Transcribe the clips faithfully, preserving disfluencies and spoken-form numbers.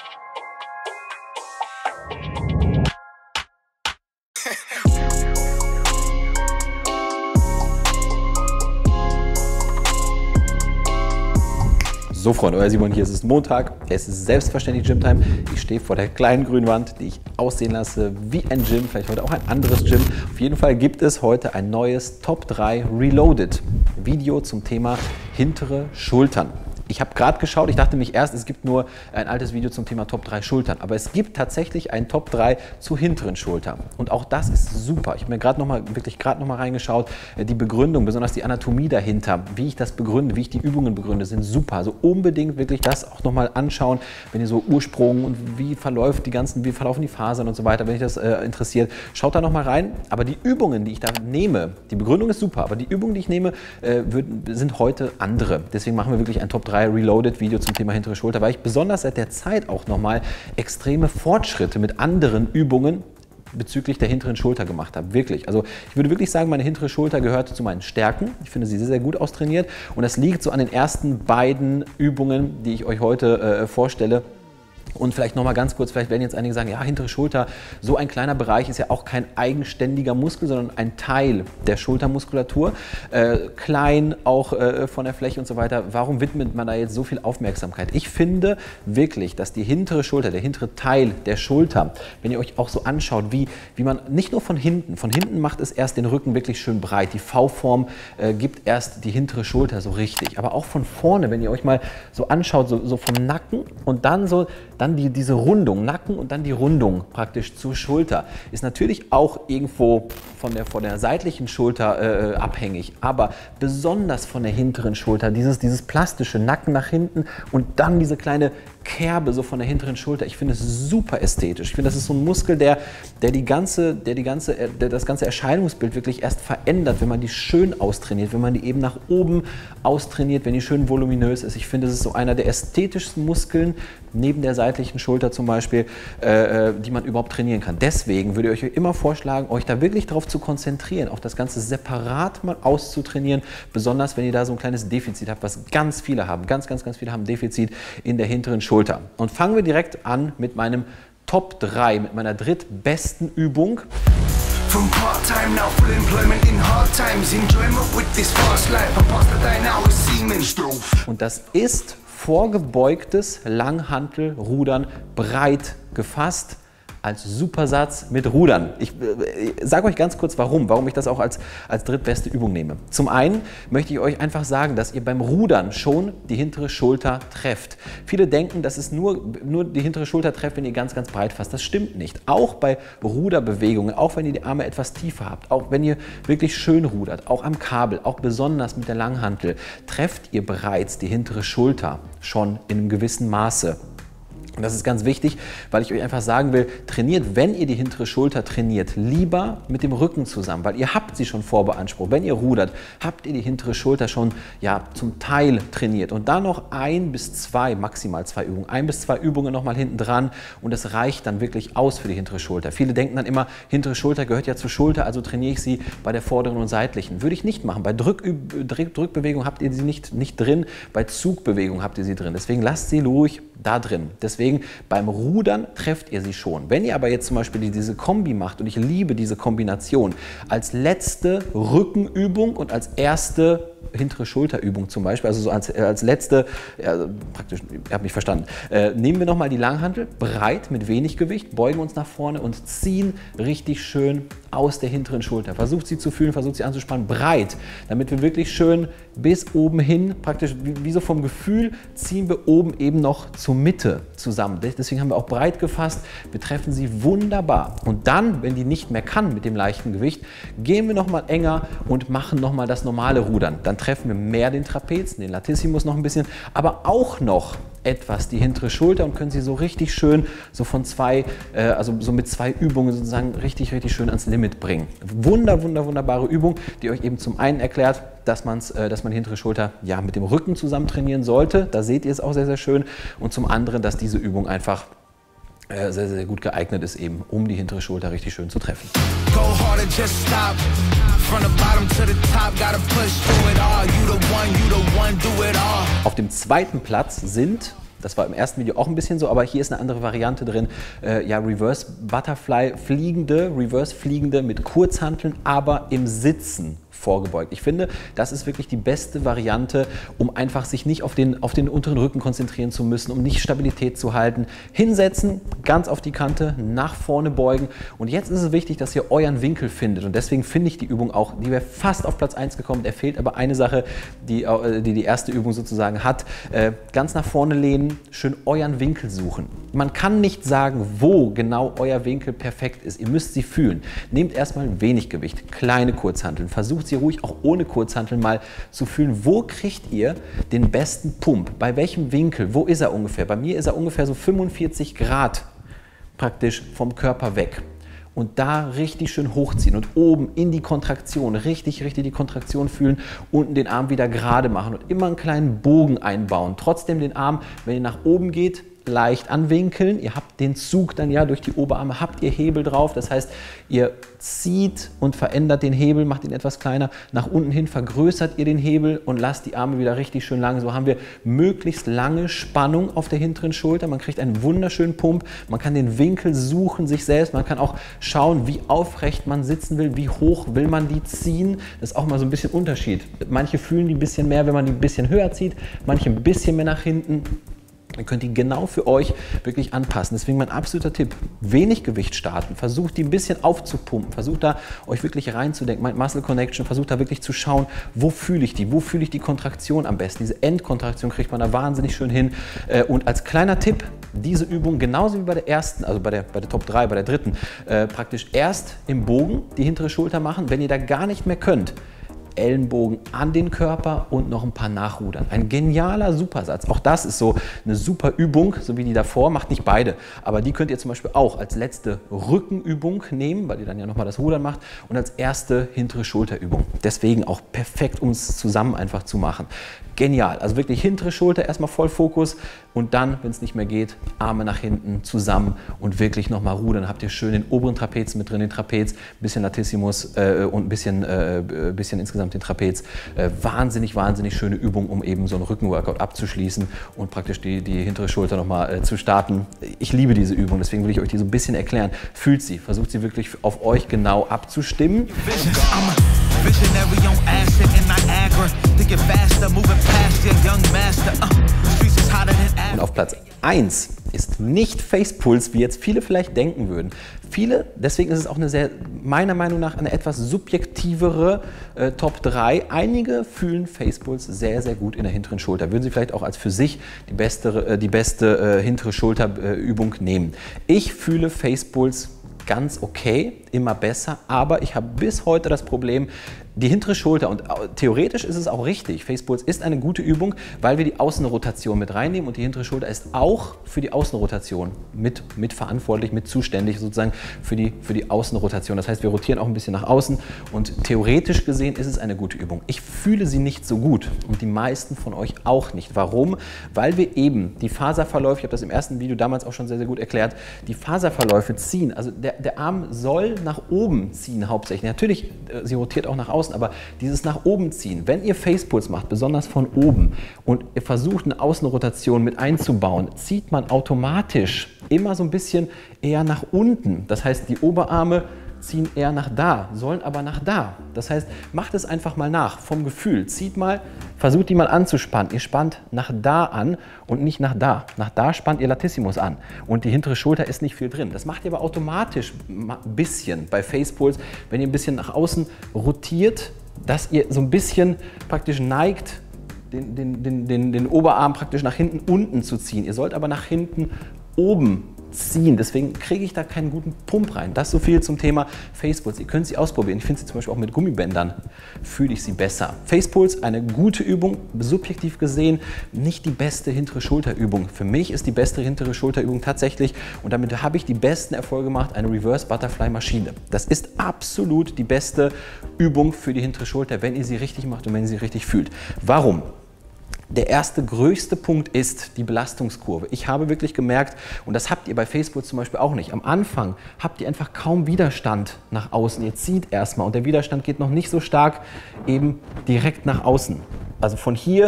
So Freunde, euer Simon hier, es ist Montag, es ist selbstverständlich Gymtime. Ich stehe vor der kleinen grünen Wand, die ich aussehen lasse wie ein Gym, vielleicht heute auch ein anderes Gym. Auf jeden Fall gibt es heute ein neues Top drei Reloaded Video zum Thema hintere Schultern. Ich habe gerade geschaut, ich dachte mich erst, es gibt nur ein altes Video zum Thema Top drei Schultern, aber es gibt tatsächlich ein Top drei zu hinteren Schultern und auch das ist super. Ich habe mir gerade noch mal, wirklich gerade noch mal reingeschaut, die Begründung, besonders die Anatomie dahinter, wie ich das begründe, wie ich die Übungen begründe, sind super. Also unbedingt wirklich das auch noch mal anschauen, wenn ihr so Ursprung und wie verläuft die ganzen, wie verlaufen die Fasern und so weiter, wenn euch das äh, interessiert, schaut da noch mal rein. Aber die Übungen, die ich da nehme, die Begründung ist super, aber die Übungen, die ich nehme, äh, wird, sind heute andere. Deswegen machen wir wirklich ein Top drei Reloaded Video zum Thema hintere Schulter, weil ich besonders seit der Zeit auch nochmal extreme Fortschritte mit anderen Übungen bezüglich der hinteren Schulter gemacht habe. Wirklich. Also ich würde wirklich sagen, meine hintere Schulter gehört zu meinen Stärken. Ich finde sie sehr, sehr gut austrainiert und das liegt so an den ersten beiden Übungen, die ich euch heute äh, vorstelle. Und vielleicht noch mal ganz kurz, vielleicht werden jetzt einige sagen, ja, hintere Schulter, so ein kleiner Bereich ist ja auch kein eigenständiger Muskel, sondern ein Teil der Schultermuskulatur. Äh, klein auch äh, von der Fläche und so weiter. Warum widmet man da jetzt so viel Aufmerksamkeit? Ich finde wirklich, dass die hintere Schulter, der hintere Teil der Schulter, wenn ihr euch auch so anschaut, wie, wie man nicht nur von hinten, von hinten macht es erst den Rücken wirklich schön breit. Die V-Form äh, gibt erst die hintere Schulter so richtig. Aber auch von vorne, wenn ihr euch mal so anschaut, so, so vom Nacken und dann so, dann die, diese Rundung, Nacken und dann die Rundung praktisch zur Schulter, ist natürlich auch irgendwo von der, von der seitlichen Schulter äh, abhängig, aber besonders von der hinteren Schulter, dieses, dieses plastische Nacken nach hinten und dann diese kleine Kerbe so von der hinteren Schulter. Ich finde es super ästhetisch. Ich finde, das ist so ein Muskel, der, der, die ganze, der, die ganze, der das ganze Erscheinungsbild wirklich erst verändert, wenn man die schön austrainiert, wenn man die eben nach oben austrainiert, wenn die schön voluminös ist. Ich finde, es ist so einer der ästhetischsten Muskeln, neben der seitlichen Schulter zum Beispiel, äh, die man überhaupt trainieren kann. Deswegen würde ich euch immer vorschlagen, euch da wirklich darauf zu konzentrieren, auch das Ganze separat mal auszutrainieren, besonders wenn ihr da so ein kleines Defizit habt, was ganz viele haben. Ganz, ganz, ganz viele haben ein Defizit in der hinteren Schulter. Schulter. Und fangen wir direkt an mit meinem Top drei, mit meiner drittbesten Übung. Und das ist vorgebeugtes Langhantelrudern breit gefasst als Supersatz mit Rudern. Ich äh, sage euch ganz kurz, warum, warum ich das auch als, als drittbeste Übung nehme. Zum einen möchte ich euch einfach sagen, dass ihr beim Rudern schon die hintere Schulter trefft. Viele denken, dass es nur, nur die hintere Schulter trefft, wenn ihr ganz, ganz breit fasst. Das stimmt nicht. Auch bei Ruderbewegungen, auch wenn ihr die Arme etwas tiefer habt, auch wenn ihr wirklich schön rudert, auch am Kabel, auch besonders mit der Langhantel, trefft ihr bereits die hintere Schulter schon in einem gewissen Maße. Und das ist ganz wichtig, weil ich euch einfach sagen will, trainiert, wenn ihr die hintere Schulter trainiert, lieber mit dem Rücken zusammen, weil ihr habt sie schon vorbeansprucht. Wenn ihr rudert, habt ihr die hintere Schulter schon ja, zum Teil trainiert. Und dann noch ein bis zwei, maximal zwei Übungen, ein bis zwei Übungen nochmal hinten dran und das reicht dann wirklich aus für die hintere Schulter. Viele denken dann immer, hintere Schulter gehört ja zur Schulter, also trainiere ich sie bei der vorderen und seitlichen. Würde ich nicht machen. Bei Drück, Drückbewegung habt ihr sie nicht, nicht drin, bei Zugbewegung habt ihr sie drin. Deswegen lasst sie ruhig da drin. Deswegen beim Rudern trefft ihr sie schon. Wenn ihr aber jetzt zum Beispiel diese Kombi macht, und ich liebe diese Kombination, als letzte Rückenübung und als erste hintere Schulterübung zum Beispiel, also so als, als letzte, ja, praktisch, ihr habt mich verstanden, äh, nehmen wir nochmal die Langhantel, breit mit wenig Gewicht, beugen uns nach vorne und ziehen richtig schön aus der hinteren Schulter. Versucht sie zu fühlen, versucht sie anzuspannen, breit, damit wir wirklich schön bis oben hin, praktisch wie, wie so vom Gefühl, ziehen wir oben eben noch zur Mitte zusammen. Deswegen haben wir auch breit gefasst, wir treffen sie wunderbar. Und dann, wenn die nicht mehr kann mit dem leichten Gewicht, gehen wir nochmal enger und machen nochmal das normale Rudern. Dann treffen wir mehr den Trapez, den Latissimus noch ein bisschen, aber auch noch etwas die hintere Schulter und können sie so richtig schön so von zwei, äh, also so mit zwei Übungen sozusagen richtig, richtig schön ans Limit bringen. Wunder, wunder, wunderbare Übung, die euch eben zum einen erklärt, dass, man's, äh, dass man die hintere Schulter ja mit dem Rücken zusammen trainieren sollte. Da seht ihr es auch sehr, sehr schön. Und zum anderen, dass diese Übung einfach äh, sehr, sehr gut geeignet ist, eben um die hintere Schulter richtig schön zu treffen. Auf dem zweiten Platz sind Das war im ersten Video auch ein bisschen so, aber hier ist eine andere Variante drin. Äh, ja, Reverse Butterfly, fliegende, Reverse fliegende mit Kurzhanteln, aber im Sitzen vorgebeugt. Ich finde, das ist wirklich die beste Variante, um einfach sich nicht auf den, auf den unteren Rücken konzentrieren zu müssen, um nicht Stabilität zu halten. Hinsetzen, ganz auf die Kante, nach vorne beugen. Und jetzt ist es wichtig, dass ihr euren Winkel findet. Und deswegen finde ich die Übung auch, die wäre fast auf Platz eins gekommen. Der fehlt aber eine Sache, die die, die erste Übung sozusagen hat. Äh, ganz nach vorne lehnen, schön euren Winkel suchen. Man kann nicht sagen, wo genau euer Winkel perfekt ist. Ihr müsst sie fühlen. Nehmt erstmal wenig Gewicht, kleine Kurzhanteln. Versucht sie ruhig auch ohne Kurzhanteln mal zu fühlen, wo kriegt ihr den besten Pump, bei welchem Winkel, wo ist er ungefähr? Bei mir ist er ungefähr so fünfundvierzig Grad praktisch vom Körper weg. Und da richtig schön hochziehen und oben in die Kontraktion, richtig, richtig die Kontraktion fühlen, unten den Arm wieder gerade machen und immer einen kleinen Bogen einbauen. Trotzdem den Arm, wenn ihr nach oben geht, leicht anwinkeln. Ihr habt den Zug dann ja durch die Oberarme, habt ihr Hebel drauf. Das heißt, ihr zieht und verändert den Hebel, macht ihn etwas kleiner. Nach unten hin vergrößert ihr den Hebel und lasst die Arme wieder richtig schön lang. So haben wir möglichst lange Spannung auf der hinteren Schulter. Man kriegt einen wunderschönen Pump. Man kann den Winkel suchen, sich selbst. Man kann auch schauen, wie aufrecht man sitzen will, wie hoch will man die ziehen. Das ist auch mal so ein bisschen Unterschied. Manche fühlen die ein bisschen mehr, wenn man die ein bisschen höher zieht, manche ein bisschen mehr nach hinten. Dann könnt ihr genau für euch wirklich anpassen. Deswegen mein absoluter Tipp, wenig Gewicht starten, versucht die ein bisschen aufzupumpen, versucht da euch wirklich reinzudenken, mein Muscle Connection, versucht da wirklich zu schauen, wo fühle ich die, wo fühle ich die Kontraktion am besten. Diese Endkontraktion kriegt man da wahnsinnig schön hin. Und als kleiner Tipp, diese Übung genauso wie bei der ersten, also bei der, bei der Top drei, bei der dritten, äh, praktisch erst im Bogen die hintere Schulter machen, wenn ihr da gar nicht mehr könnt. Ellenbogen an den Körper und noch ein paar Nachrudern. Ein genialer Supersatz. Auch das ist so eine super Übung, so wie die davor. Macht nicht beide, aber die könnt ihr zum Beispiel auch als letzte Rückenübung nehmen, weil ihr dann ja nochmal das Rudern macht und als erste hintere Schulterübung. Deswegen auch perfekt, um es zusammen einfach zu machen. Genial. Also wirklich hintere Schulter, erstmal voll Fokus und dann, wenn es nicht mehr geht, Arme nach hinten zusammen und wirklich nochmal rudern. Habt ihr schön den oberen Trapez mit drin, den Trapez, ein bisschen Latissimus äh, und ein bisschen, äh, bisschen insgesamt den Trapez. Äh, wahnsinnig, wahnsinnig schöne Übung, um eben so einen Rückenworkout abzuschließen und praktisch die, die hintere Schulter nochmal äh, zu starten. Ich liebe diese Übung, deswegen will ich euch die so ein bisschen erklären. Fühlt sie, versucht sie wirklich auf euch genau abzustimmen. Visionary on acid in Niagara, thinking faster, moving past your young master. Uh, streets is hotter than Africa. Und auf Platz eins ist nicht Facepulse, wie jetzt viele vielleicht denken würden. Viele, deswegen ist es auch eine sehr, meiner Meinung nach, eine etwas subjektivere äh, Top drei. Einige fühlen Facepulse sehr, sehr gut in der hinteren Schulter. Würden sie vielleicht auch als für sich die beste, äh, die beste äh, hintere Schulterübung äh, nehmen. Ich fühle Facepulse ganz okay, immer besser, aber ich habe bis heute das Problem, die hintere Schulter, und theoretisch ist es auch richtig, Facepulse ist eine gute Übung, weil wir die Außenrotation mit reinnehmen und die hintere Schulter ist auch für die Außenrotation mit, mit verantwortlich, mit zuständig sozusagen für die, für die Außenrotation. Das heißt, wir rotieren auch ein bisschen nach außen und theoretisch gesehen ist es eine gute Übung. Ich fühle sie nicht so gut und die meisten von euch auch nicht. Warum? Weil wir eben die Faserverläufe, ich habe das im ersten Video damals auch schon sehr, sehr gut erklärt, die Faserverläufe ziehen. Also der, der Arm soll nach oben ziehen hauptsächlich. Natürlich, äh, sie rotiert auch nach außen, aber dieses nach oben ziehen, wenn ihr Facepulse macht, besonders von oben und ihr versucht eine Außenrotation mit einzubauen, zieht man automatisch immer so ein bisschen eher nach unten. Das heißt, die Oberarme ziehen eher nach da, sollen aber nach da. Das heißt, macht es einfach mal nach, vom Gefühl. Zieht mal, versucht die mal anzuspannen. Ihr spannt nach da an und nicht nach da. Nach da spannt ihr Latissimus an und die hintere Schulter ist nicht viel drin. Das macht ihr aber automatisch ein bisschen bei Facepulse, wenn ihr ein bisschen nach außen rotiert, dass ihr so ein bisschen praktisch neigt, den, den, den, den, den Oberarm praktisch nach hinten unten zu ziehen. Ihr sollt aber nach hinten oben ziehen. Deswegen kriege ich da keinen guten Pump rein. Das so viel zum Thema Facepulse. Ihr könnt sie ausprobieren. Ich finde sie zum Beispiel auch mit Gummibändern, fühle ich sie besser. Facepulse, eine gute Übung, subjektiv gesehen nicht die beste hintere Schulterübung. Für mich ist die beste hintere Schulterübung tatsächlich, und damit habe ich die besten Erfolge gemacht, eine Reverse Butterfly Maschine. Das ist absolut die beste Übung für die hintere Schulter, wenn ihr sie richtig macht und wenn ihr sie richtig fühlt. Warum? Der erste größte Punkt ist die Belastungskurve. Ich habe wirklich gemerkt, und das habt ihr bei Facepulse zum Beispiel auch nicht, am Anfang habt ihr einfach kaum Widerstand nach außen. Ihr zieht erstmal und der Widerstand geht noch nicht so stark eben direkt nach außen. Also von hier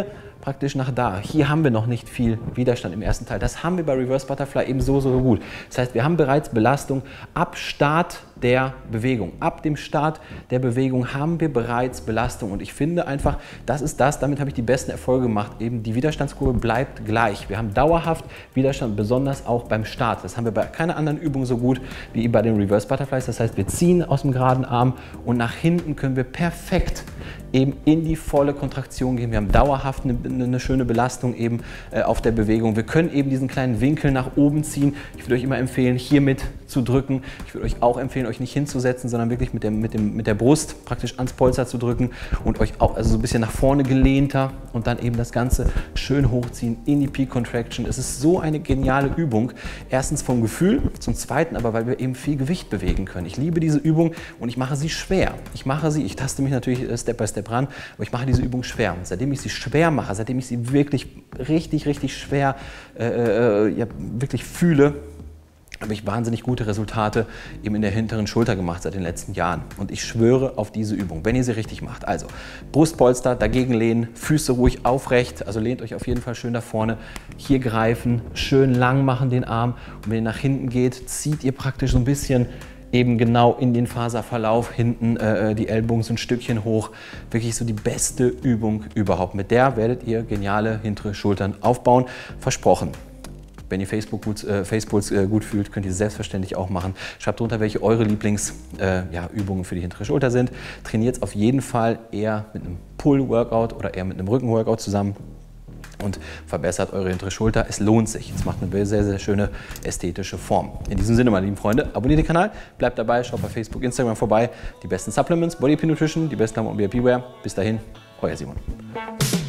praktisch nach da. Hier haben wir noch nicht viel Widerstand im ersten Teil. Das haben wir bei Reverse Butterfly eben so, so gut. Das heißt, wir haben bereits Belastung ab Start der Bewegung. Ab dem Start der Bewegung haben wir bereits Belastung. Und ich finde einfach, das ist das, damit habe ich die besten Erfolge gemacht. Eben die Widerstandskurve bleibt gleich. Wir haben dauerhaft Widerstand, besonders auch beim Start. Das haben wir bei keiner anderen Übung so gut wie bei den Reverse Butterflies. Das heißt, wir ziehen aus dem geraden Arm und nach hinten können wir perfekt eben in die volle Kontraktion gehen. Wir haben dauerhaft eine, eine schöne Belastung eben äh, auf der Bewegung. Wir können eben diesen kleinen Winkel nach oben ziehen. Ich würde euch immer empfehlen, hiermit zu drücken. Ich würde euch auch empfehlen, euch nicht hinzusetzen, sondern wirklich mit, dem, mit, dem, mit der Brust praktisch ans Polster zu drücken und euch auch also so ein bisschen nach vorne gelehnter und dann eben das Ganze schön hochziehen in die Peak Contraction. Es ist so eine geniale Übung. Erstens vom Gefühl, zum Zweiten aber, weil wir eben viel Gewicht bewegen können. Ich liebe diese Übung und ich mache sie schwer. Ich mache sie, ich taste mich natürlich Step by Step ran, aber ich mache diese Übung schwer. Und seitdem ich sie schwer mache, seitdem ich sie wirklich richtig, richtig schwer äh, äh, ja, wirklich fühle, habe ich wahnsinnig gute Resultate eben in der hinteren Schulter gemacht seit den letzten Jahren. Und ich schwöre auf diese Übung, wenn ihr sie richtig macht. Also Brustpolster, dagegen lehnen, Füße ruhig aufrecht, also lehnt euch auf jeden Fall schön nach vorne. Hier greifen, schön lang machen den Arm. Und wenn ihr nach hinten geht, zieht ihr praktisch so ein bisschen eben genau in den Faserverlauf hinten äh, die Ellbogen so ein Stückchen hoch. Wirklich so die beste Übung überhaupt. Mit der werdet ihr geniale hintere Schultern aufbauen. Versprochen. Wenn ihr Facebook gut, äh, Facepulse äh, gut fühlt, könnt ihr es selbstverständlich auch machen. Schreibt drunter, welche eure Lieblingsübungen äh, ja, für die hintere Schulter sind. Trainiert es auf jeden Fall eher mit einem Pull-Workout oder eher mit einem Rücken-Workout zusammen und verbessert eure hintere Schulter. Es lohnt sich. Es macht eine sehr, sehr schöne ästhetische Form. In diesem Sinne, meine lieben Freunde, abonniert den Kanal, bleibt dabei, schaut bei Facebook, Instagram vorbei. Die besten Supplements, Body Nutrition, die besten Klamotten und V I P-Wear. Bis dahin, euer Simon.